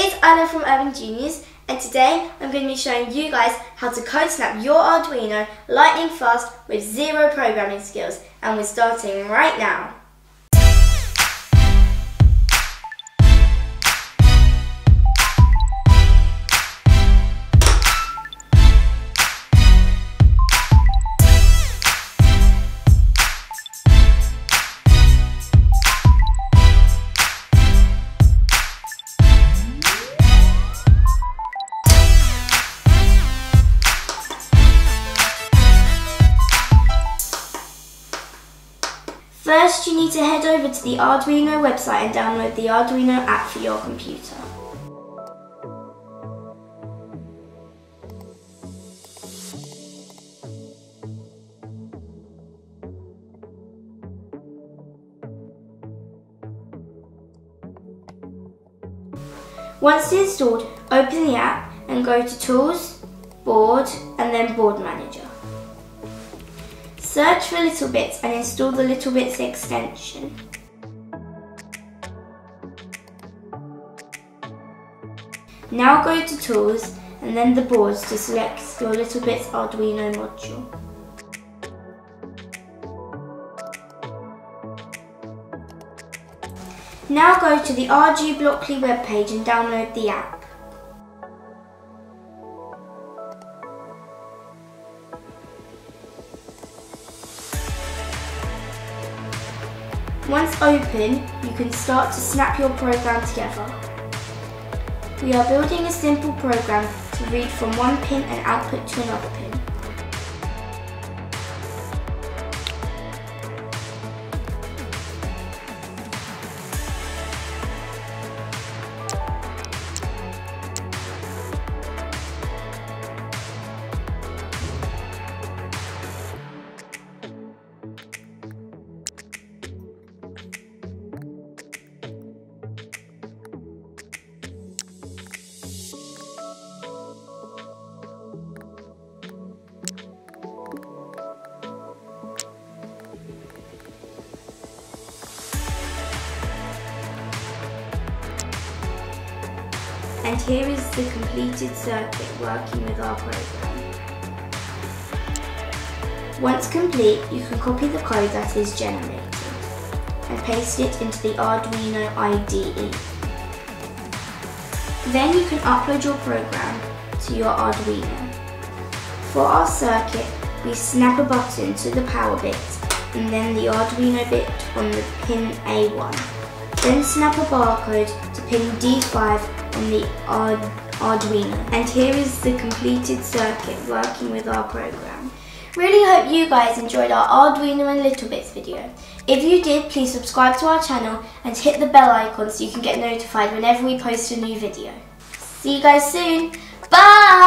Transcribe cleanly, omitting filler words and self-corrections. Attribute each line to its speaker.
Speaker 1: It's Anna from Urban Genius, and today I'm going to be showing you guys how to code snap your Arduino lightning fast with zero programming skills, and we're starting right now. First, you need to head over to the Arduino website and download the Arduino app for your computer. Once installed, open the app and go to Tools, Board, and then Board Manager. Search for Littlebits and install the Littlebits extension. Now go to Tools and then the Boards to select your Littlebits Arduino module. Now go to the ArduBlockly webpage and download the app. Once open, you can start to snap your program together. We are building a simple program to read from one pin and output to another pin. And here is the completed circuit working with our program. Once complete, you can copy the code that is generated and paste it into the Arduino IDE. Then you can upload your program to your Arduino. For our circuit, we snap a button to the power bit and then the Arduino bit on the pin A1. Then snap a barcode to pin D5 on the Arduino. And here is the completed circuit working with our program. Really hope you guys enjoyed our Arduino and Littlebits video. If you did, please subscribe to our channel and hit the bell icon so you can get notified whenever we post a new video. See you guys soon. Bye!